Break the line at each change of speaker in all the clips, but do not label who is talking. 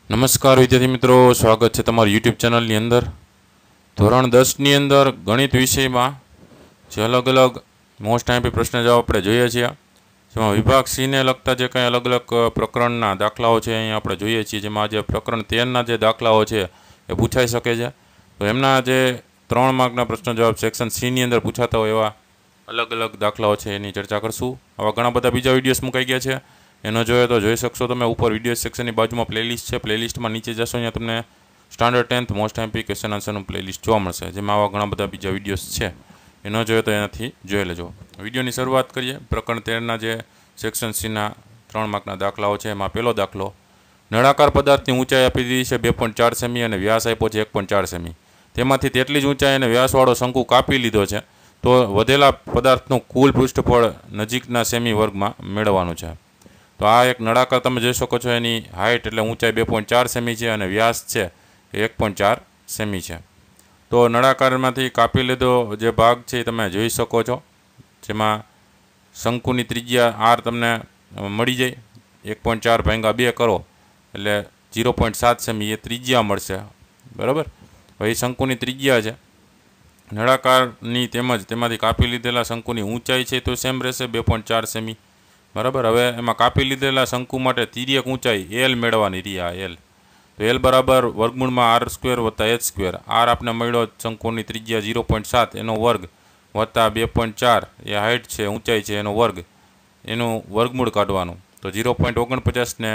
નમસ્કાર વિદ્યાર્થી મિત્રો, સ્વાગત છે તમારું યુટ્યુબ ચેનલની અંદર. ધોરણ 10ની અંદર ગણિત વિષયમાં જે અલગ અલગ મોસ્ટ આઈએમપી પ્રશ્ન જવાબ આપણે જોઈએ છીએ, જેમાં વિભાગ સીને લગતા જે કંઈ અલગ અલગ પ્રકરણના દાખલાઓ છે અહીં આપણે જોઈએ છીએ. જેમાં આજે પ્રકરણ 13ના જે દાખલાઓ છે એ પૂછાઈ શકે છે. તો એમના જે 3 માર્કના પ્રશ્ન જવાબ સેક્શન સીની અંદર પૂછાતા હોય એવા અલગ અલગ દાખલાઓ છે એની ચર્ચા કરશું. આવા ઘણા બધા બીજા વિડીયોઝ મુકાઈ ગયા છે, એનો જોઈએ તો જોઈ શકશો તમે. ઉપર વિડીયો સેક્શનની બાજુમાં પ્લેલિસ્ટ છે, પ્લેલિસ્ટમાં નીચે જશો અહીંયા તમને standard 10th most IMP question આન્સરનું પ્લેલિસ્ટ જોવા મળશે, જેમાં આવા ઘણા બધા બીજા વિડીયોઝ છે. એનો જોઈએ તો એનાથી જોઈ લેજો. વિડીયોની શરૂઆત કરીએ. પ્રકરણ 13ના જે સેક્શન સીના 3 માર્કના દાખલાઓ છે એમાં પહેલો દાખલો, નળાકાર પદાર્થની ઊંચાઈ આપી દીધી છે 2.4 સેમી અને વ્યાસ આપ્યો છે 1.4 સેમી. તેમાંથી તેટલી જ ઊંચાઈ અને વ્યાસવાળો શંકુ કાપી લીધો છે, તો વધેલા પદાર્થનું કુલ પૃષ્ઠફળ નજીકના સેમી વર્ગમાં મેળવવાનું છે. તો આ એક નળાકાર તમે જોઈ શકો છો, એની હાઇટ એટલે ઊંચાઈ 2.4 સેમી છે અને વ્યાસ છે એ 1.4 સેમી છે. તો નળાકારમાંથી કાપી લીધો જે ભાગ છે એ તમે જોઈ શકો છો, જેમાં શંકુની ત્રિજ્યા આર તમને મળી જાય. 1.4 ભાગ્યા 2 કરો એટલે 0.7 સેમી એ ત્રિજ્યા મળશે, બરાબર. હવે એ શંકુની ત્રિજ્યા છે. નળાકારની તેમાંથી કાપી લીધેલા શંકુની ઊંચાઈ છે તો સેમ રહેશે 2.4 સેમી, બરાબર. હવે એમાં કાપી લીધેલા શંકુ માટે તિર્યક ઊંચાઈ એલ મેળવવાની રહી. આ એલ તો એલ બરાબર વર્ગમૂળમાં આર સ્ક્વેર વત્તા એચ સ્ક્વેર. આર આપણે મળ્યો શંકુની ત્રિજ્યા 0.7 એનો વર્ગ વત્તા 2.4 એ હાઇટ છે, ઊંચાઈ છે, એનો વર્ગ, એનું વર્ગમૂળ કાઢવાનું. તો 0.49 ને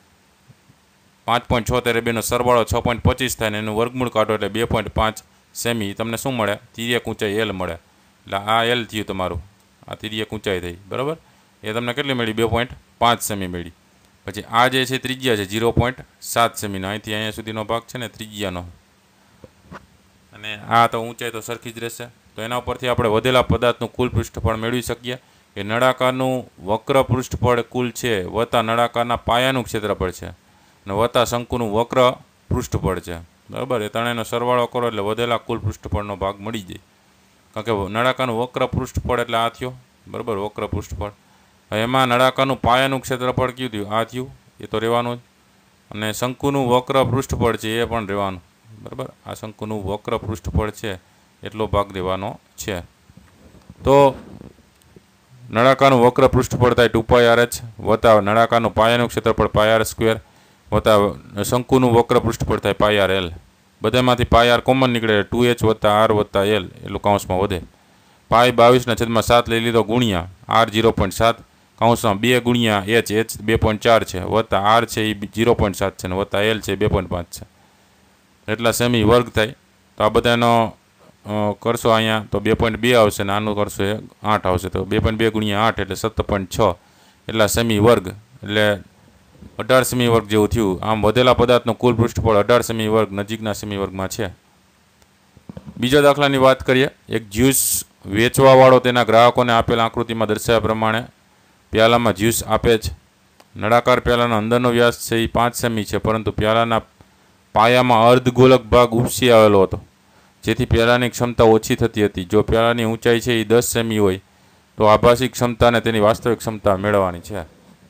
5.76 બેનો સરવાળો 6.25 થાય ને એનું વર્ગમૂળ કાઢો એટલે 2.5 સેમી તમને શું મળે? તિર્યક ઊંચાઈ એલ મળે. એટલે આ એલ થયું તમારું, આ તિર્યક ઊંચાઈ થઈ, બરાબર. એ તમને કેટલી મળી? 2.5 સેમી મળી. પછી આ જે છે ત્રિજ્યા છે 0.7 સેમીનો, અહીંથી અહીંયા સુધીનો ભાગ છે ને ત્રિજ્યાનો, અને આ તો ઊંચાઈ તો સરખી જ રહેશે. તો એના ઉપરથી આપણે વધેલા પદાર્થનું કુલ પૃષ્ઠફળ મેળવી શકીએ. એ નળાકારનું વક્ર પૃષ્ઠફળ કુલ છે વત્તા નળાકારના પાયાનું ક્ષેત્રફળ છે અને વત્તા શંકુનું વક્ર પૃષ્ઠફળ છે, બરાબર. એ ત્રણેયનો સરવાળો કરો એટલે વધેલા કુલ પૃષ્ઠફળનો ભાગ મળી જાય. કારણ કે નળાકારનું વક્ર પૃષ્ઠફળ એટલે આ થયો, બરાબર, વક્ર પૃષ્ઠફળ. એમાં નળાકારનું પાયાનું ક્ષેત્રફળ કયું થયું? આ થયું, એ તો રહેવાનું જ. અને શંકુનું વક્ર પૃષ્ઠફળ છે એ પણ રહેવાનું, બરાબર. આ શંકુનું વક્ર પૃષ્ઠફળ છે એટલો ભાગ રહેવાનો છે. તો નળાકારનું વક્ર પૃષ્ઠફળ થાય 2πrh વત્તા નળાકારનું પાયાનું ક્ષેત્રફળ πr સ્ક્વેર વત્તા શંકુનું વક્ર પૃષ્ઠફળ થાય πrl. બધામાંથી πr કોમન નીકળે 2h વત્તા r વત્તા l એટલું કાઉન્સમાં વધે. પાઈ 22/7 લઈ લીધો ગુણ્યા r 0.7 કાઉન્સમાં 2 ગુણ્યા h 2.4 છે વત્તા r છે એ 0.7 છે ને વત્તા l છે 2.5 છે, એટલા સેમી વર્ગ થાય. તો આ બધાનો કરશો અહીંયા તો 2.2 આવશે ને આનું કરશો એ 8 આવશે. તો 2.2 ગુણ્યા 8 એટલે 7.6 એટલા સેમી વર્ગ, એટલે 18 સેમી વર્ગ જેવું થયું. આમ વધેલા પદાર્થનું કુલ પૃષ્ઠફળ 18 સેમી વર્ગ નજીકના સેમી વર્ગમાં છે. બીજા દાખલાની વાત કરીએ. એક જ્યુસ વેચવાવાળો તેના ગ્રાહકોને આપેલ આકૃતિમાં દર્શાવ્યા પ્રમાણે પ્યાલામાં જ્યુસ આપે છે. નળાકાર પ્યાલાનો અંદરનો વ્યાસ છે એ 5 સેમી છે, પરંતુ પ્યાલાના પાયામાં અર્ધગોલક ભાગ ઉપસી આવેલો હતો, જેથી પ્યાલાની ક્ષમતા ઓછી થતી હતી. જો પ્યાલાની ઊંચાઈ છે એ 10 સેમી હોય તો આભાસી ક્ષમતા અને તેની વાસ્તવિક ક્ષમતા મેળવવાની છે.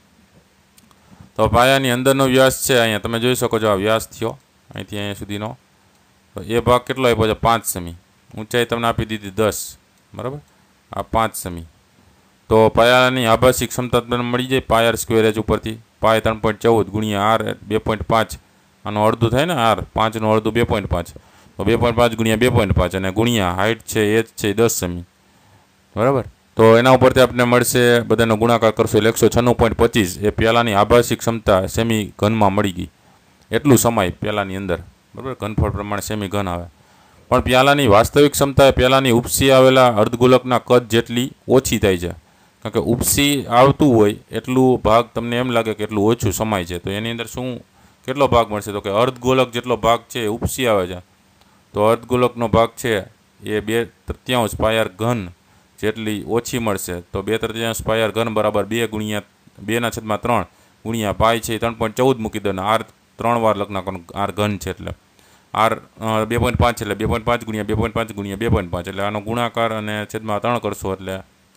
તો પાયાની અંદરનો વ્યાસ છે, અહીંયા તમે જોઈ શકો છો, આ વ્યાસ થયો અહીંથી અહીંયા સુધીનો. તો એ ભાગ કેટલો આપ્યો છે? 5 સેમી. ઊંચાઈ તમને આપી દીધી 10, બરાબર. આ 5 સેમી. તો પાયાની આભાસી ક્ષમતા તમને મળી જાય πr સ્ક્વેર h ઉપરથી. પાય 3.14 ગુણ્યા r 2.5, આનું અડધું થાય ને, r 5નું અડધું 2.5, તો 2.5 ગુણ્યા 2.5 અને ગુણ્યા હાઇટ છે h છે 10 સેમી, બરાબર. તો એના ઉપરથી આપણને મળશે, બધાનો ગુણાકાર કરશો એટલે 196.25 એ પ્યાલાની આભાસી ક્ષમતા સેમી ઘનમાં મળી ગઈ. એટલું સમાય પ્યાલાની અંદર, બરાબર. ઘનફળ પ્રમાણે સેમી ઘન આવે. પણ પ્યાલાની વાસ્તવિક ક્ષમતા એ પ્યાલાની ઉપસી આવેલા અર્ધગોલકના કદ જેટલી ઓછી થાય છે. કારણ કે ઉપસી આવતું હોય એટલું ભાગ તમને એમ લાગે કે એટલું ઓછું સમાય છે. તો એની અંદર શું કેટલો ભાગ મળશે? તો કે અર્ધગોલક જેટલો ભાગ છે એ ઉપસી આવે છે. તો અર્ધગોલકનો ભાગ છે એ 2/3 πr ઘન જેટલી ઓછી મળશે. તો 2/3 πr ઘન બરાબર 2 ગુણ્યા 2/3 ગુણ્યા પાઈ છે 3.14 મૂકી દો ને r 3 વાર લખ નાખવાનું, r ઘન છે એટલે r 2.5 એટલે 2.5 ગુણ્યા 2.5 ગુણ્યા 2.5 એટલે આનો ગુણાકાર અને છેદમાં 3 કરશો એટલે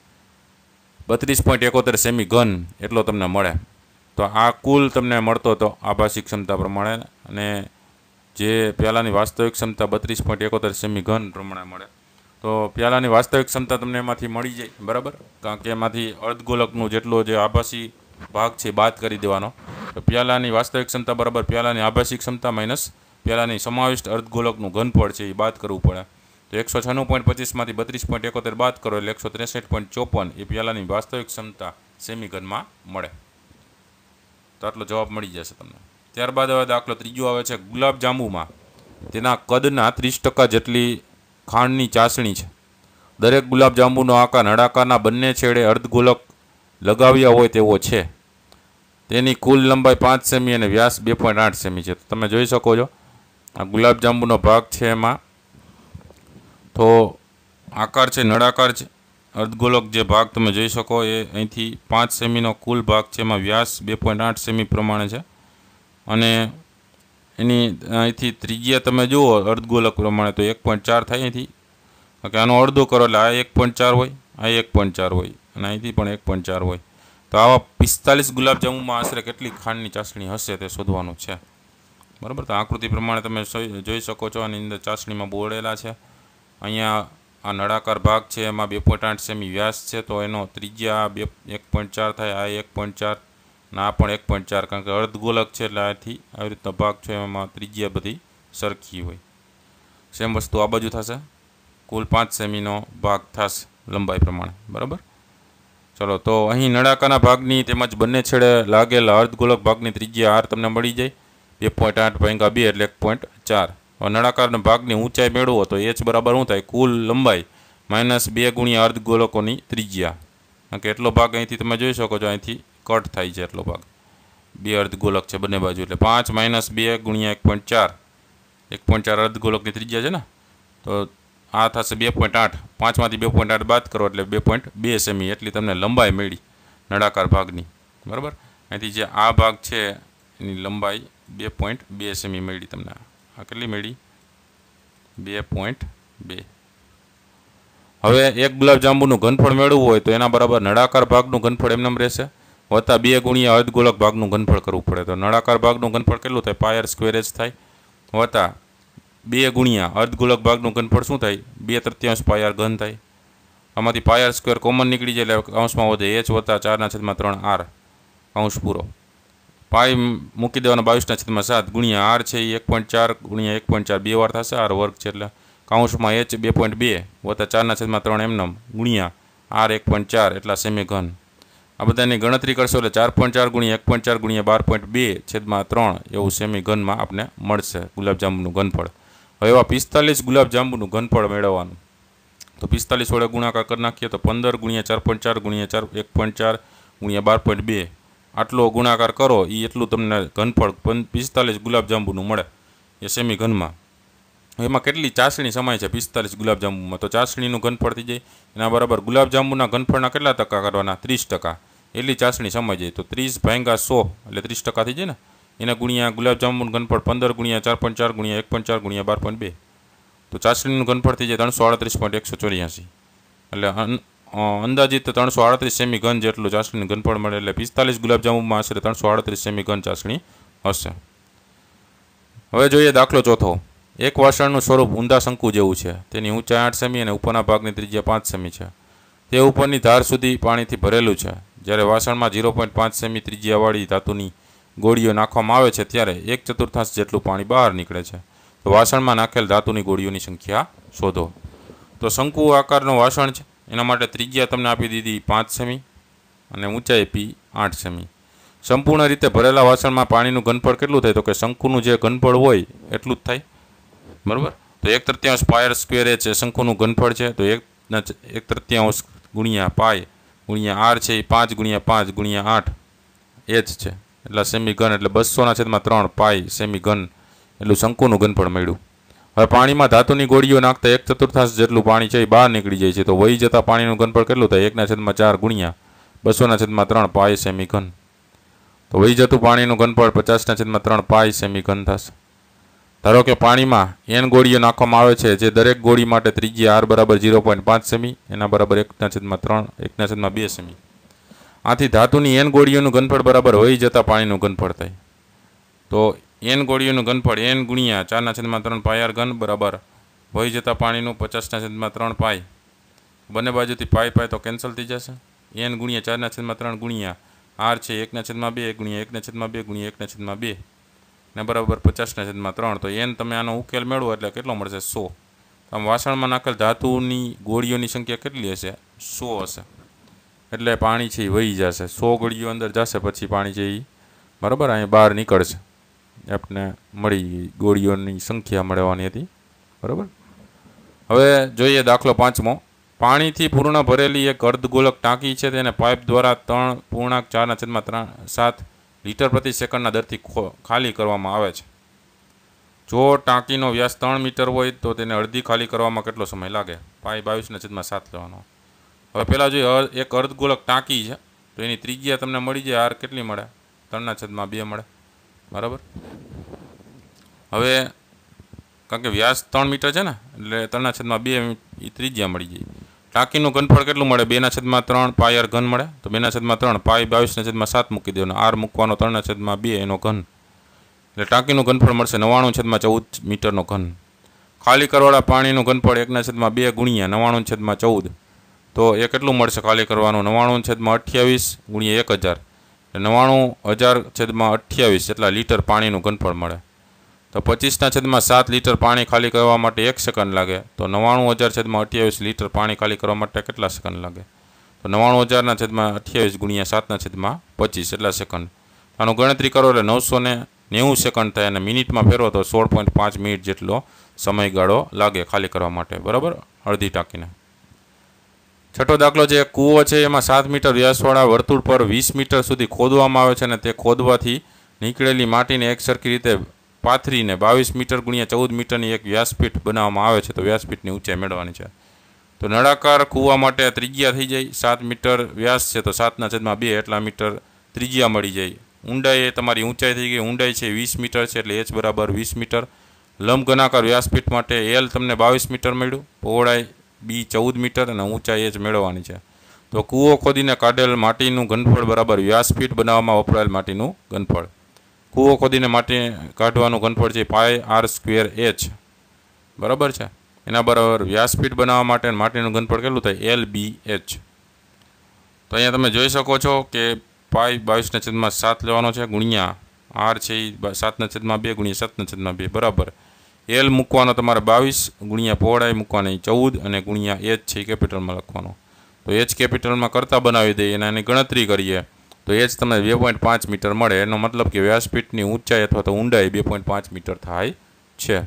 32.71 સેમી ઘન એટલો તમને મળે. તો આ કુલ તમને મળતો હતો આભાસી ક્ષમતા પ્રમાણે અને જે પ્યાલાની વાસ્તવિક ક્ષમતા 32.71 સેમી ઘન પ્રમાણે મળે. તો પ્યાલાની વાસ્તવિક ક્ષમતા તમને એમાંથી મળી જાય, બરાબર, કારણ કે એમાંથી અર્ધગોલકનું જેટલો જે આભાસી ભાગ છે બાદ કરી દેવાનો. તો પ્યાલાની વાસ્તવિક ક્ષમતા બરાબર પ્યાલાની આભાસી ક્ષમતા માઇનસ પ્યાલાની સમાવિષ્ટ અર્ધગોલકનું ઘનફળ છે એ બાદ કરવું પડે. તો 196.25 માંથી 32.71 બાદ કરો એટલે 163.54 એ પ્યાલાની વાસ્તવિક ક્ષમતા સેમી ઘનમાં મળે. તો આટલો જવાબ મળી જશે તમને. ત્યારબાદ હવે દાખલો ત્રીજો આવે છે. ગુલાબજાંબુમાં તેના કદના 30% જેટલી ખાંડની ચાસણી છે. દરેક ગુલાબજાંબુનો આકાર નળાકારના બંને છેડે અર્ધગોલક લગાવ્યા હોય તેવો છે. તેની કુલ લંબાઈ 5 સેમી અને વ્યાસ 2.8 સેમી છે. તો તમે જોઈ શકો છો આ ગુલાબજાંબુનો ભાગ છે, એમાં તો આકાર છે નળાકાર છે. અર્ધગોલક જે ભાગ તમે જોઈ શકો એ અહીંથી 5 સેમીનો કુલ ભાગ છે, એમાં વ્યાસ 2.8 સેમી પ્રમાણે છે. અને એની અહીંથી ત્રિજ્યા તમે જુઓ અર્ધગોલક પ્રમાણે તો 1.4 થાય અહીંથી, કે આનો અડધો કરો એટલે આ 1.4 હોય, આ 1.4 હોય અને અહીંથી પણ 1.4 હોય. તો આવા 45 ગુલાબજાંબુમાં આશરે કેટલી ખાંડની ચાસણી હશે તે શોધવાનું છે, બરાબર. તો આકૃતિ પ્રમાણે તમે જોઈ શકો છો, આની અંદર ચાસણીમાં બોળેલા છે. અહીંયા આ નળાકાર ભાગ છે એમાં 2.8 સેમી વ્યાસ છે, તો એનો ત્રિજ્યા 1.4 થાય, આ 1.4 અને આ પણ 1.4, કારણ કે અર્ધગોલક છે એટલે આથી આવી રીતનો ભાગ છે એમાં ત્રિજ્યા બધી સરખી હોય. સેમ વસ્તુ આ બાજુ થશે, કુલ 5 સેમીનો ભાગ થશે લંબાઈ પ્રમાણે, બરાબર. ચલો, તો અહીં નળાકારના ભાગની તેમજ બંને છેડે લાગેલા અર્ધગોલક ભાગની ત્રિજ્યા r તમને મળી જાય 2.8 ભાગ્યા 2 એટલે 1.4. નળાકારના ભાગની ઊંચાઈ મેળવો તો h બરાબર શું થાય? કુલ લંબાઈ માઇનસ 2 ગુણ્યા અર્ધગોલકોની ત્રિજ્યા. કારણ કે એટલો ભાગ અહીંથી તમે જોઈ શકો છો, અહીંથી કટ થાય છે એટલો ભાગ, 2 અર્ધગોલક છે બંને બાજુ, એટલે 5 માઇનસ 2 ગુણ્યા 1.4, 1.4 અર્ધગોલકની ત્રિજ્યા છે ને, તો આ થશે 2.8. 5માંથી 2.8 બાદ કરો એટલે 2.2 સેમી એટલી તમને લંબાઈ મળી નળાકાર ભાગની, બરાબર. અહીંથી જે આ ભાગ છે એની લંબાઈ 2.2 સેમી મળી તમને. આ કેટલી મળી? 2.2. હવે એક ગુલાબજાંબુનું ઘનફળ મેળવવું હોય તો એના બરાબર નળાકાર ભાગનું ઘનફળ એમનેમ રહેશે, વત્તા 2 ગુણ્યા અર્ધગોલક ભાગનું ઘનફળ કરવું પડે. તો નળાકાર ભાગનું ઘનફળ કેટલું થાય? પાયર સ્ક્વેર જ થાય, વત્તા 2 ગુણ્યા અર્ધગોલક ભાગનું ઘનફળ શું થાય? 2/3 પાયર ઘન થાય. આમાંથી પાયર સ્ક્વેર કોમન નીકળી જાય એટલે કૌંસમાં વધે h વત્તા 4/3 r કૌંસ પૂરો. પાઈ મૂકી દેવાનો 22/7 ગુણ્યા r છે એ 1.4 ગુણ્યા 1.4 2 વાર થશે, r વર્ગ છે એટલે કૌંસમાં h 2.2 વત્તા 4/3 એમનેમ ગુણ્યા r 1.4 એટલા સેમી ઘન. આ બધાની ગણતરી કરશો એટલે 4.4 ગુણ્યા 1.4 ગુણ્યા 12.2/3 એવું સેમી ઘનમાં આપણે મળશે ગુલાબજાંબુનું ઘનફળ. હવે એવા 45 ગુલાબજાંબુનું ઘનફળ મેળવવાનું. તો 45 વડે ગુણાકાર કરી નાખીએ તો 15 ગુણ્યા 4.4 ગુણ્યા 1.4 ગુણ્યા 12.2 આટલો ગુણાકાર કરો એ એટલું તમને ઘનફળ 45 ગુલાબજાંબુનું મળે એ સેમી ઘનમાં. એમાં કેટલી ચાસણી સમાય છે 45 ગુલાબજાંબુમાં? તો ચાસણીનું ઘનફળ થઈ જાય એના બરાબર ગુલાબજાંબુના ઘનફળના કેટલા ટકા કરવાના? 30%. એટલી ચાસણી સમાઈ જાય તો 30 ભાગ્યા 100 એટલે 30% થઈ જાય ને. એના ગુણ્યા ગુલાબજાંબુનું ઘનફળ 15 ગુણ્યા 4.4 ગુણ્યા 1.4 ગુણ્યા 12.2 તો ચાસણીનું ઘનફળ થઈ જાય 338.184. એટલે અંદાજિત 338 સેમી ઘન જેટલું ચાસણીનું ઘનફળ મળે. એટલે 45 ગુલાબજાંબુમાં આશરે 338 સેમી ઘન ચાસણી હશે. હવે જોઈએ દાખલો ચોથો. એક વાસણનું સ્વરૂપ ઊંધા શંકુ જેવું છે. તેની ઊંચાઈ 8 સેમી અને ઉપરના ભાગની ત્રિજ્યા 5 સેમી છે. તે ઉપરની ધાર સુધી પાણીથી ભરેલું છે. જ્યારે વાસણમાં 0.5 સેમી ત્રિજ્યાવાળી ધાતુની ગોળીઓ નાખવામાં આવે છે ત્યારે 1/4 જેટલું પાણી બહાર નીકળે છે. તો વાસણમાં નાખેલ ધાતુની ગોળીઓની સંખ્યા શોધો. તો શંકુ આકારનો વાસણ છે, એના માટે ત્રિજ્યા તમને આપી દીધી 5 સેમી અને ઊંચાઈ આપી 8 સેમી. સંપૂર્ણ રીતે ભરેલા વાસણમાં પાણીનું ઘનફળ કેટલું થાય? તો કે શંકુનું જે ઘનફળ હોય એટલું જ થાય, બરાબર. તો 1/3 પાયર સ્ક્વેર એ છે શંકુનું ઘનફળ છે, તો 1/3 ગુણ્યા પાય ગુણ્યા r છે એ 5 ગુણ્યા 5 ગુણ્યા 8 h છે એટલા સેમી ઘન, એટલે 200/3 પાય સેમી ઘન એટલું શંકુનું ઘનફળ મળ્યું. હવે પાણીમાં ધાતુની ગોળીઓ નાખતા 1/4 જેટલું પાણી છે એ બહાર નીકળી જાય છે. તો વહી જતા પાણીનું ઘનફળ કેટલું થાય? 1/4 ગુણ્યા 200/3 પાય સેમી ઘન. તો વહી જતું પાણીનું ઘનફળ 50/3 પાય સેમી ઘન થશે. ધારો કે પાણીમાં n ગોળીઓ નાખવામાં આવે છે, જે દરેક ગોળી માટે ત્રિજ્યા r બરાબર 0.5 સેમી, એના બરાબર 1/2 સેમી. આથી ધાતુની n ગોળીઓનું ઘનફળ બરાબર વહી જતા પાણીનું ઘનફળ થાય. તો એન ગોળીઓનું ઘનફળ એન ગુણ્યા 4/3 પાઈ આર ઘન બરાબર વહી જતા પાણીનું 50/3 પાઈ. બંને બાજુથી પાઈ પાઈ તો કેન્સલ થઈ જશે. એન ગુણ્યા 4/3 ગુણ્યા આર છે 1/2 ગુણ્યા 1/2 ગુણ્યા 1/2 ને બરાબર 50/3. તો એન તમે આનો ઉકેલ મેળવો એટલે કેટલો મળશે? 100. આમ વાસણમાં નાખેલ ધાતુની ગોળીઓની સંખ્યા કેટલી હશે? 100 હશે. એટલે પાણી છે એ વહી જશે. 100 ગોળીઓ અંદર જશે પછી પાણી છે એ બરાબર અહીં બહાર નીકળશે. આપણે મળી ગોળીઓની સંખ્યા મળવાની હતી બરાબર. હવે જોઈએ દાખલો 5મો. પાણીથી પૂર્ણ ભરેલી એક અર્ધગોલક ટાંકી છે તેને પાઇપ દ્વારા 3.4/7 લીટર પ્રતિ સેકન્ડના દરથી ખાલી કરવામાં આવે છે. જો ટાંકીનો વ્યાસ 3 મીટર હોય તો તેને અડધી ખાલી કરવામાં કેટલો સમય લાગે? પાઈ 22/7 લેવાનો. હવે પહેલાં જોઈએ એક અર્ધગોલક ટાંકી છે તો એની ત્રિજ્યા તમને મળી જાય આર કેટલી મળે? 3/2 મળે બરાબર. હવે કારણ કે વ્યાસ 3 મીટર છે ને એટલે 3/2 એ ત્રિજ્યા મળી જાય. ટાંકીનું ઘનફળ કેટલું મળે? 2/3 પાઈ આર ઘન મળે. તો 2/3 પાઈ 22/7 મૂકી દેવાનો. આર મૂકવાનો 3/2 એનો ઘન એટલે ટાંકીનું ઘનફળ મળશે 99/14 મીટરનો ઘન. ખાલી કરવાળા પાણીનું ઘનફળ 1/2 ગુણ્યા 99/14. તો એ કેટલું મળશે ખાલી કરવાનું? 99/28 ગુણ્યા 1000 એટલે 99,000/28 એટલા લીટર પાણીનું ઘનફળ મળે. તો 25/7 લીટર પાણી ખાલી કરવા માટે 1 સેકન્ડ લાગે. તો 99,000/28 લીટર પાણી ખાલી કરવા માટે કેટલા સેકન્ડ લાગે? તો 99,000/28 ગુણ્યા 7/25 એટલા સેકન્ડ. આનું ગણતરી કરો એટલે 990 સેકન્ડ થાય અને મિનિટમાં ફેરવો તો 16.5 મિનિટ જેટલો સમયગાળો લાગે ખાલી કરવા માટે બરાબર અડધી ટાંકીને. છઠ્ઠો દાખલો છે. કૂવો છે એમાં 7 મીટર વ્યાસવાળા વર્તુળ પર 20 મીટર સુધી ખોદવામાં આવે છે અને તે ખોદવાથી નીકળેલી માટીને એક સરખી રીતે પાથરીને 22 મીટર ગુણ્યા 14 મીટરની એક વ્યાસપીઠ બનાવવામાં આવે છે. તો વ્યાસપીઠની ઊંચાઈ મેળવવાની છે. તો નળાકાર કૂવા માટે ત્રિજ્યા થઈ જાય 7 મીટર વ્યાસ છે તો 7/2 એટલા મીટર ત્રિજ્યા મળી જાય. ઊંડાઈ એ તમારી ઊંચાઈ થઈ ગઈ. ઊંડાઈ છે 20 મીટર છે એટલે h બરાબર 20 મીટર. લંબ ઘનાકાર વ્યાસપીઠ માટે એલ તમને 22 મીટર મળ્યું, પહોળાઈ બી 14 મીટર અને ઊંચાઈ h મેળવવાની છે. તો કૂવો ખોદીને કાઢેલ માટીનું ઘનફળ બરાબર વ્યાસપીઠ બનાવવામાં વપરાયેલ માટીનું ઘનફળ. કૂવો ખોદીને માટી કાઢવાનું ઘનફળ છે પાઈ આર સ્ક્વેર h બરાબર છે. એના બરાબર વ્યાસપીઠ બનાવવા માટે માટીનું ઘનફળ કેટલું થાય? LBH. તો અહીંયા તમે જોઈ શકો છો કે પાઈ 22/7 લેવાનો છે ગુણ્યા આર છે એ 7/2 ગુણ્યા 7/2 બરાબર. એલ મૂકવાનો તમારે 22 ગુણ્યા પહોળાઈ મૂકવાની 14 અને ગુણ્યા h છે એ કેપિટલમાં લખવાનો. તો h કેપિટલમાં કરતા બનાવી દઈએ અને એની ગણતરી કરીએ તો h તમને 2.5 મીટર મળે. એનો મતલબ કે વ્યાસપીઠની ઊંચાઈ અથવા તો ઊંડાઈ 2.5 મીટર થાય છે.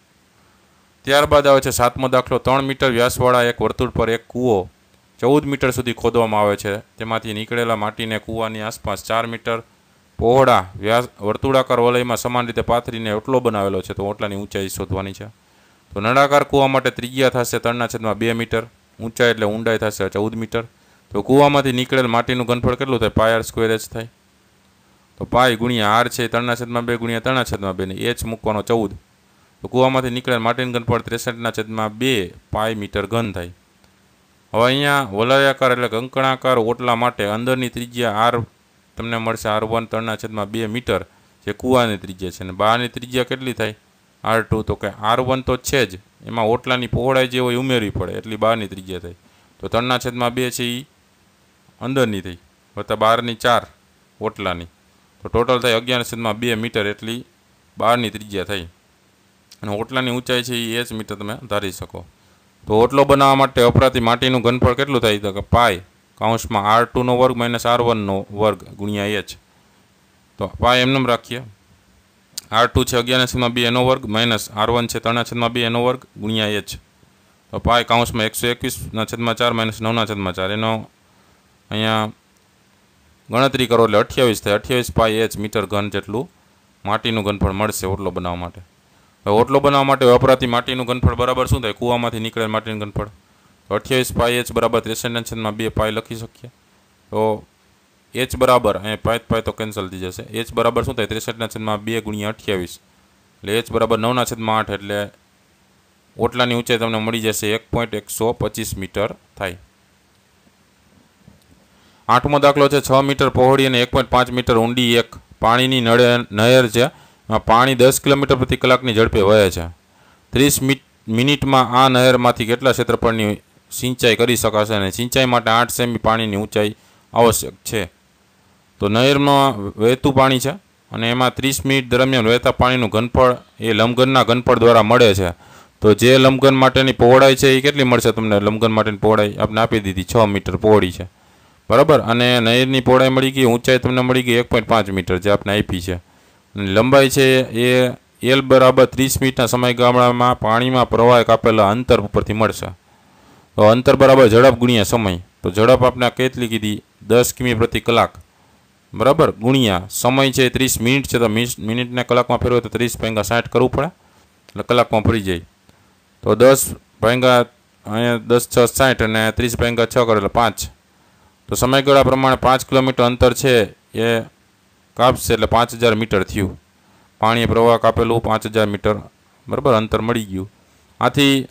ત્યારબાદ આવે છે 7મો દાખલો. 3 મીટર વ્યાસવાળા એક વર્તુળ પર એક કૂવો 14 મીટર સુધી ખોદવામાં આવે છે. તેમાંથી નીકળેલા માટીને કૂવાની આસપાસ 4 મીટર પહોળા વ્યાસ વર્તુળાકાર વલયમાં સમાન રીતે પાથરીને ઓટલો બનાવેલો છે. તો ઓટલાની ઊંચાઈ શોધવાની છે. તો નળાકાર કૂવા માટે ત્રિજ્યા થશે 3/2 મીટર. ઊંચાઈ એટલે ઊંડાઈ થશે 14 મીટર. તો કૂવામાંથી નીકળેલ માટીનું ઘનફળ કેટલું થાય? પાઈ આર સ્ક્વેર h થાય. તો પાઈ ગુણ્યા આર છે 3/2 ગુણ્યા 3/2 ને h મૂકવાનો 14. તો કૂવામાંથી નીકળેલ માટીનું ઘનફળ 63/2 પાઈ મીટર ઘન થાય. હવે અહીંયા વલયાકાર એટલે કંકણાકાર ઓટલા માટે અંદરની ત્રિજ્યા આર તમને મળશે R1 3/2 મીટર જે કૂવાની ત્રિજ્યા છે. અને બહારની ત્રિજ્યા કેટલી થાય? R2. તો કે R1 તો છે જ, એમાં ઓટલાની પહોળાઈ જે હોય ઉમેરવી પડે એટલી બહારની ત્રિજ્યા થાય. તો 3/2 છે એ અંદરની થઈ વત્તા બહારની 4 ઓટલાની. તો ટોટલ થાય 11/2 મીટર એટલી બહારની ત્રિજ્યા થઈ. અને ઓટલાની ઊંચાઈ છે એ h મીટર તમે ધારી શકો. તો ઓટલો બનાવવા માટે વપરાતી માટીનું ઘનફળ કેટલું થાય? તો કે પાઈ કૌંસમાં R2 વર્ગ માઇનસ R1 વર્ગ ગુણ્યા h. તો પાઈ એમને રાખીએ. R2 છે 11/2 એનો વર્ગ માઇનસ R1 છે 3/2 એનો વર્ગ ગુણ્યા h. તો પાઈ કૌંસમાં 121/4 માઇનસ 9/4 એનો અહીંયા ગણતરી કરો એટલે 28 થાય. 28 પાઈ h મીટર ઘન જેટલું માટીનું ઘનફળ મળશે ઓટલો બનાવવા માટે. હવે ઓટલો બનાવવા માટે વપરાતી માટીનું ઘનફળ બરાબર શું થાય? કૂવામાંથી નીકળેલ માટીનું ઘનફળ. તો 28 પાઈ h બરાબર 63/2 પાઈ લખી શકીએ. તો h બરાબર અહીંયા પાઈ તો કેન્સલ થઈ જશે. h બરાબર શું થાય? 63/2 ગુણ્યા 28 એટલે h બરાબર 9/8 એટલે ઓટલાની ઊંચાઈ તમને મળી જશે 1.125 મીટર થાય. 8મો દાખલો છે. 6 મીટર પહોળી અને 1.5 મીટર ઊંડી એક પાણીની નહેર છે પાણી 10 કિલોમીટર પ્રતિ કલાકની ઝડપે વહે છે. 30 મિનિટમાં આ નહેરમાંથી કેટલા ક્ષેત્રફળની સિંચાઈ કરી શકાશે અને સિંચાઈ માટે 8 સેમી પાણીની ઊંચાઈ આવશ્યક છે. તો નહેરમાં વહેતું પાણી છે અને એમાં 30 મિનિટ દરમિયાન વહેતા પાણીનું ઘનફળ એ લંબઘનના ઘનફળ દ્વારા મળે છે. તો જે લંબઘન માટેની પહોળાઈ છે એ કેટલી મળશે તમને? લંબઘન માટેની પહોળાઈ આપણે આપી દીધી 6 મીટર પહોળી છે, બરાબર. અને નહેરની પહોળાઈ મળી ગઈ, ઊંચાઈ તમને મળી ગઈ 1.5 મીટર જે આપણે આપી છે. અને લંબાઈ છે એ એલ બરાબર 30 મિનિટના સમયગાળામાં પાણીમાં પ્રવાહ કાપેલા અંતર ઉપરથી મળશે. તો અંતર બરાબર ઝડપ ગુણ્યા સમય. તો ઝડપ આપણે કેટલી કીધી? 10 કિમી પ્રતિ કલાક, બરાબર, ગુણ્યા સમય છે 30 મિનિટ છે. તો મિનિટને કલાકમાં ફેરવો તો 30 ભાગ્યા 60 કરવું પડે એટલે કલાકમાં ફરી જાય. તો 10 ભાગ્યા અહીંયા 10 6 60 અને 30 ભાગ્યા 6 કરે એટલે 5. તો સમયગાળા પ્રમાણે 5 કિલોમીટર અંતર છે એ કાપશે એટલે 5000 મીટર થયું. પાણીએ પ્રવાહ કાપેલું 5000 મીટર, બરાબર, અંતર મળી ગયું. આથી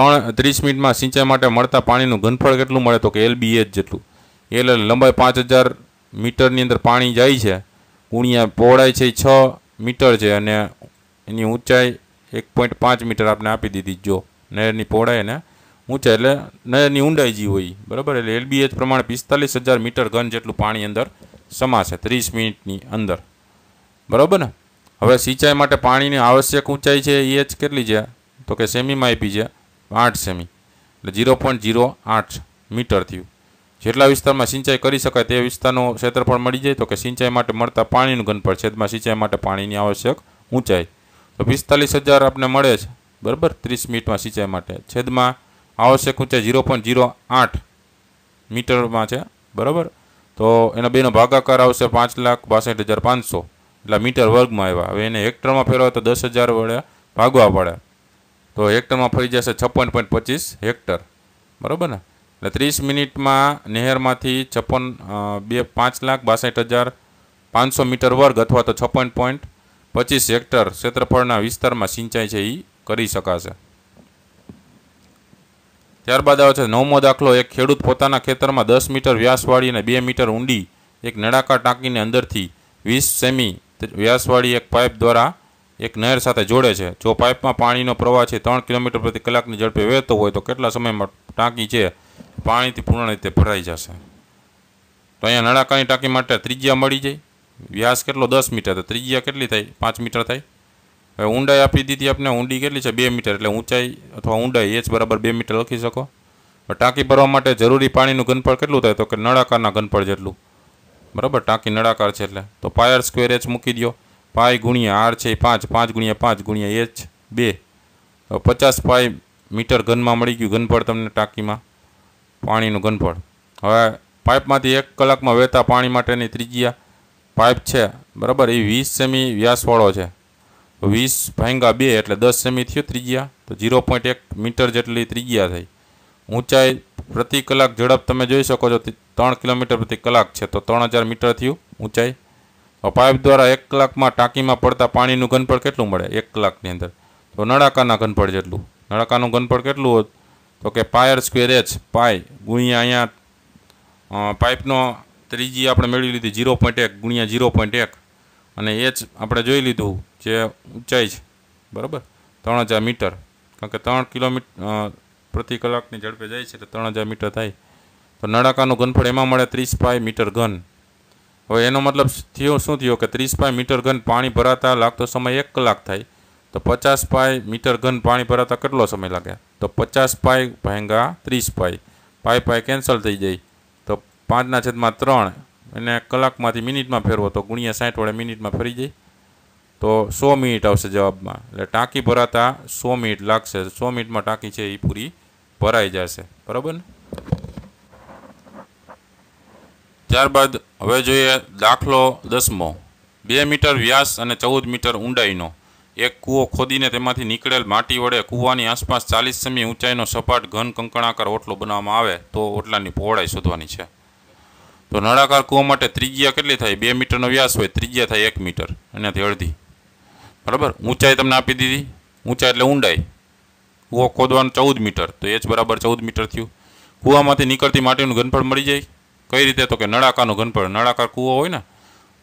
30 મિનિટમાં સિંચાઈ માટે મળતા પાણીનું ઘનફળ કેટલું મળે? તો કે LBH જેટલું. એટલે લંબાઈ 5000 મીટરની અંદર પાણી જાય છે ગુણ્યા પહોળાઈ છે 6 મીટર છે અને એની ઊંચાઈ 1.5 મીટર આપણે આપી દીધી. જો નહેરની પહોળાઈ અને ઊંચાઈ એટલે નહેરની ઊંડાઈ જે હોય, બરાબર. એટલે LBH પ્રમાણે 45000 મીટર ઘન જેટલું પાણી અંદર સમાશે 30 મિનિટની અંદર, બરાબર ને. હવે સિંચાઈ માટે પાણીની આવશ્યક ઊંચાઈ છે એ કેટલી છે? તો કે સેમીમાં આપી છે 8 સેમી એટલે 0.08 મીટર થયું. જેટલા વિસ્તારમાં સિંચાઈ કરી શકાય તે વિસ્તારનું ક્ષેત્રફળ મળી જાય. તો કે સિંચાઈ માટે મળતા પાણીનું ઘનફળ છેદમાં સિંચાઈ માટે પાણીની આવશ્યક ઊંચાઈ. તો 45000 આપણે મળે છે, બરાબર, 30 મિનિટમાં સિંચાઈ માટે છેદમાં આવશ્યક ઊંચાઈ 0.08 મીટરમાં છે, બરાબર. તો એના બેનો ભાગાકાર આવશે 5,62,500 એટલે મીટર વર્ગમાં આવ્યા. હવે એને હેક્ટરમાં ફેરવા તો 10,000 વડે ભાગવા પડે. તો હેક્ટરમાં ફરી જશે 56.25 હેક્ટર, બરાબર ને. એટલે 30 મિનિટમાં નહેરમાંથી 5,62,500 મીટર વર્ગ અથવા તો 56.25 હેક્ટર ક્ષેત્રફળના વિસ્તારમાં સિંચાઈ છે એ કરી શકાશે. ત્યારબાદ આવે છે 9મો દાખલો. એક ખેડૂત પોતાના ખેતરમાં 10 મીટર વ્યાસવાળી અને 2 મીટર ઊંડી એક નળાકાર ટાંકીને અંદરથી 20 સેમી વ્યાસવાળી એક પાઇપ દ્વારા એક નહેર સાથે જોડે છે. જો પાઇપમાં પાણીનો પ્રવાહ છે 3 કિલોમીટર પ્રતિ કલાકની ઝડપે વહેતો હોય તો કેટલા સમયમાં ટાંકી છે પાણીથી પૂર્ણ રીતે ભરાઈ જશે? તો અહીંયા નળાકારની ટાંકી માટે ત્રિજ્યા મળી જાય. વ્યાસ કેટલો? 10 મીટર. તો ત્રિજ્યા કેટલી થાય? 5 મીટર થાય. હવે ઊંડાઈ આપી દીધી આપણે. ઊંડી કેટલી છે? 2 મીટર. એટલે ઊંચાઈ અથવા ઊંડાઈ H બરાબર 2 મીટર લખી શકો. ટાંકી ભરવા માટે જરૂરી પાણીનું ઘનફળ કેટલું થાય? તો કે નળાકારના ઘનફળ જેટલું, બરાબર. ટાંકી નળાકાર છે એટલે તો પાય સ્ક્વેર H મૂકી દો. પાય ગુણ્યા R છે 5, 5 ગુણ્યા 5 ગુણ્યા H 2, 50 પાય મીટર ઘનમાં મળી ગયું ઘનફળ તમને ટાંકીમાં પાણીનું ઘનફળ. હવે પાઇપમાંથી 1 કલાકમાં વહેતા પાણી માટેની ત્રિજ્યા પાઇપ છે, બરાબર, એ 20 સેમી વ્યાસવાળો છે. તો 20 ભાગ્યા 2 એટલે 10 સેમી થયો ત્રિજ્યા. તો 0.1 મીટર જેટલી ત્રિજ્યા થઈ. ઊંચાઈ પ્રતિ કલાક ઝડપ તમે જોઈ શકો છો 3 કિલોમીટર પ્રતિ કલાક છે. તો 3000 મીટર થયું ઊંચાઈ. પાઇપ દ્વારા 1 કલાકમાં ટાંકીમાં પડતા પાણીનું ઘનફળ કેટલું મળે 1 કલાકની અંદર? તો નળાકારના ઘનફળ જેટલું. નળાકારનું ઘનફળ કેટલું હોત? તો કે પાય સ્ક્વેર H પાય ગુણ્યા અહીંયા પાઇપનો ત્રિજ્યા આપણે મેળવી લીધી 0.1 ગુણ્યા 0.1 અને H આપણે જોઈ લીધું જે ઊંચાઈ છે, બરાબર, 3000 મીટર. કારણ કે 3 કિલોમીટર પ્રતિ કલાકની ઝડપે જાય છે એટલે 3000 મીટર થાય. તો નળાકારનું ઘનફળ એમાં મળે 30 પાય મીટર ઘન. હવે એનો મતલબ થયો શું થયો કે 30 પાય મીટર ઘન પાણી ભરાતા લાગતો સમય 1 કલાક થાય. તો 50 પાય મીટર ઘન પાણી ભરાતા કેટલો સમય લાગે? તો 50 પાય ભાગ્યા 30 પાય. પાય પાય કેન્સલ થઈ જાય. તો 5/3 એને કલાકમાંથી મિનિટમાં ફેરવો તો ગુણ્યા 60 વડે મિનિટમાં ફરી જાય. તો 100 મિનિટ આવશે જવાબમાં. એટલે ટાંકી ભરાતા 100 મિનિટ લાગશે. 100 મિનિટમાં ટાંકી છે એ પૂરી ભરાઈ જશે, બરાબર ને. ત્યારબાદ હવે જોઈએ દાખલો 10મો. 2 મીટર વ્યાસ અને 14 મીટર ઊંડાઈનો એક કૂવો ખોદીને તેમાંથી નીકળેલ માટી વડે કૂવાની આસપાસ 40 સેમી ઊંચાઈનો સપાટ ઘન કંકણાકાર ઓટલો બનાવવામાં આવે તો ઓટલાની પહોળાઈ શોધવાની છે. તો નળાકાર કૂવા માટે ત્રિજ્યા કેટલી થાય? 2 મીટરનો વ્યાસ હોય, ત્રિજ્યા થાય 1 મીટર, એનાથી અડધી, બરાબર. ઊંચાઈ તમને આપી દીધી. ઊંચાઈ એટલે ઊંડાઈ. કૂવો ખોદવાનું 14 મીટર તો H બરાબર 14 મીટર થયું. કૂવામાંથી નીકળતી માટીનું ઘનફળ મળી જાય કઈ રીતે? તો કે નળાકારનું ઘનફળ. નળાકાર કૂવો હોય ને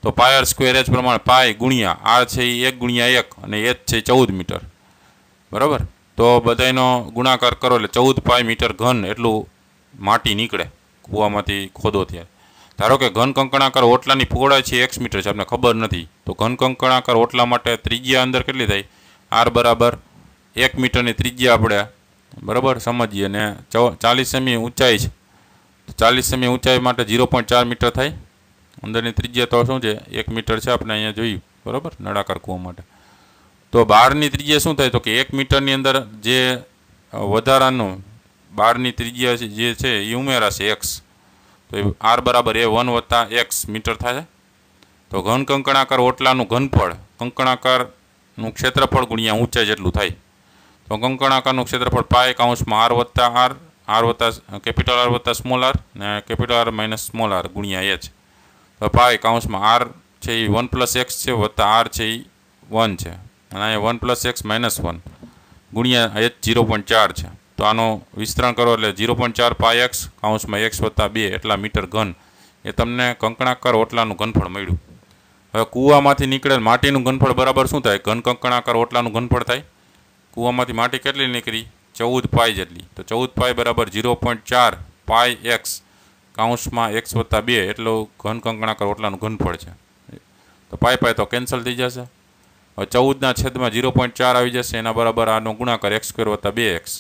તો પાય આર સ્ક્વેર એચ પ્રમાણે પાય ગુણ્યા આર છે એ 1 ગુણ્યા 1 અને એચ છે 14 મીટર, બરાબર. તો બધાનો ગુણાકાર કરો એટલે 14 પાય મીટર ઘન એટલું માટી નીકળે કૂવામાંથી ખોદો ત્યારે. ધારો કે ઘન કંકણાકાર ઓટલાની પહોળાઈ છે 1 મીટર છે, આપણે ખબર નથી, તો ઘન કંકણાકાર ઓટલા માટે ત્રિજ્યા અંદર કેટલી થાય? આર બરાબર 1 મીટરની ત્રિજ્યા આપણે બરાબર સમજીએ, અને 40 સેમી ઊંચાઈ છે, તો 40 સેમી ઊંચાઈ માટે 0.4 મીટર થાય. અંદરની ત્રિજ્યા તો શું છે? 1 મીટર છે, આપણે અહીંયા જોયું, બરાબર, નળાકાર કૂવા માટે. તો બહારની ત્રિજ્યા શું થાય? તો કે 1 મીટરની અંદર જે વધારાનું બહારની ત્રિજ્યા જે છે એ ઉમેરાશે એક્સ, તો આર બરાબર એ 1 વત્તા એક્સ મીટર થાય. તો ઘન કંકણાકાર ઓટલાનું ઘનફળ કંકણાકારનું ક્ષેત્રફળ ગુણ્યા ઊંચાઈ જેટલું થાય. તો કંકણાકારનું ક્ષેત્રફળ પાય કાઉન્સમાં આર વત્તા આર વત્તા કેપિટલ આર વત્તા સ્મોલ આર ને capital R minus small R ગુણ્યા એચ. તો પાય કાઉન્સમાં આર છે એ 1 પ્લસ એક્સ છે વત્તા આર છે એ 1 છે, અને અહીંયા 1 પ્લસ એક્સ માઇનસ 1 ગુણ્યા એચ 0.4 છે. તો આનો વિસ્તરણ કરો એટલે 0.4 પાય એક્સ કાઉન્સમાં એક્સ વત્તા 2 એટલા મીટર ઘન એ તમને કંકણાકાર ઓટલાનું ઘનફળ મળ્યું. હવે કૂવામાંથી નીકળેલ માટીનું ઘનફળ બરાબર શું થાય? ઘન કંકણાકાર ઓટલાનું ઘનફળ થાય. કૂવામાંથી માટી કેટલી નીકળી? 14 પાય જેટલી. તો 14 પાય બરાબર 0.4 પાય એક્સ કાઉન્સમાં એક્સ વત્તા 2 એટલું ઘન કંકણાકાર ઓટલાનું ઘનફળ છે. તો પાય પાય તો કેન્સલ થઈ જશે. હવે 14ના છેદમાં 0.4 આવી જશે, એના બરાબર આનો ગુણાકાર એક્સ સ્ક્વેર વત્તા 2x.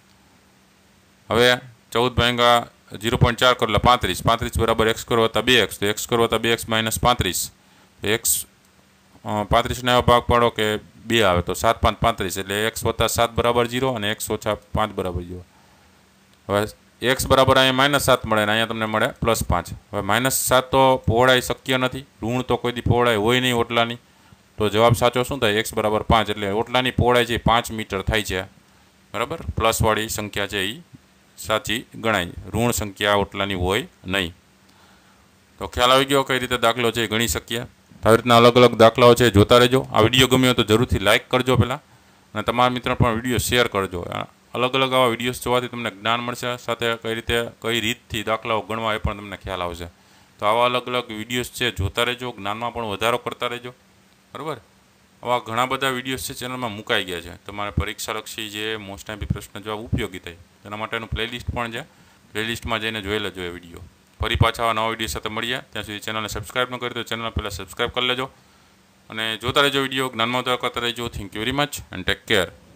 હવે 14 ભાગ્યા 0.4 કરો એટલે 35, 35 બરાબર એક્સ સ્ક્વેર વત્તા 2x, તો એક્સ સ્ક્વેર વત્તા 2x માઇનસ 35, એક્સ 35ને એવા ભાગ પાડો કે 2 આવે, તો 7 5 35, એટલે એક્સ વત્તા 7 બરાબર 0 અને એક્સ ઓછા 5 બરાબર 0. હવે એક્સ બરાબર અહીંયા -7 મળે અને અહીંયા તમને મળે +5. હવે -7 તો પહોળાઈ શક્ય નથી, ઋણ તો કોઈ દી પહોળાઈ હોય નહીં ઓટલાની, તો જવાબ સાચો શું થાય? એક્સ બરાબર 5, એટલે ઓટલાની પહોળાઈ છે 5 મીટર થાય છે, બરાબર. પ્લસવાળી સંખ્યા છે એ સાચી ગણાય, ઋણ સંખ્યા ઓટલાની હોય નહીં. તો ખ્યાલ આવી ગયો કઈ રીતે દાખલો છે એ ગણી શકીએ. આવી રીતના અલગ અલગ દાખલાઓ છે, જોતા રહેજો. આ વિડીયો ગમ્યો તો જરૂરથી લાઇક કરજો પહેલાં, અને તમારા મિત્રો પણ વિડીયો શેર કરજો. અલગ અલગ આવા વિડીયોઝ જોવાથી તમને જ્ઞાન મળશે, સાથે કઈ રીતથી દાખલાઓ ગણવા એ પણ તમને ખ્યાલ આવશે. તો આવા અલગ અલગ વિડીયોઝ છે જોતા રહેજો, જ્ઞાનમાં પણ વધારો કરતા રહેજો, બરાબર. આવા ઘણા બધા વિડીયોઝ છે ચેનલમાં મુકાઈ ગયા છે, તમારે પરીક્ષાલક્ષી જે મોસ્ટ ટાઈમ પ્રશ્ન જવાબ ઉપયોગી થાય તેના માટેનું પ્લેલિસ્ટ પણ છે, પ્લેલિસ્ટમાં જઈને જોઈ લેજો એ વિડીયો. ફરી પાછા આવા નવા વિડીયો સાથે મળીએ, ત્યાં સુધી ચેનલને સબસ્ક્રાઈબ ન કરી તો ચેનલ પહેલાં સબસ્ક્રાઈબ કરી લેજો, અને જોતા રહેજો વિડીયો, જ્ઞાનમાં વધારો કરતા રહેજો. Thank you very much and take care.